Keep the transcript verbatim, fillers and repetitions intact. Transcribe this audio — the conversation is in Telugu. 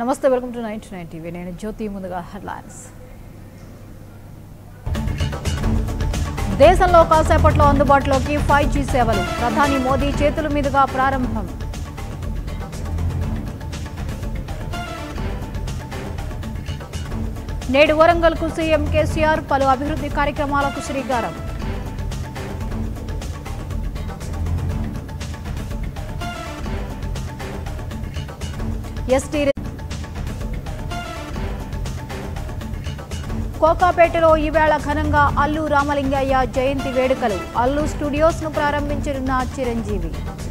నమస్తే, welcome to ninety nine TV. నేను జ్యోతి. ముందుగా హెడ్లైన్స్. దేశంలో కాసేపట్లో అందుబాటులోకి ఫైవ్ జీ సేవలు. ప్రధాని మోదీ చేతుల మీదుగా ప్రారంభం. నేడు వరంగల్కు సీఎం కేసీఆర్ పలు అభివృద్ధి కార్యక్రమాలకు శ్రీకారం. ఎస్టీ కోకాపేటలో ఈవేళ ఘనంగా అల్లు రామలింగయ్య జయంతి వేడుకలు. అల్లు స్టూడియోస్ ను ప్రారంభించనున్న చిరంజీవి.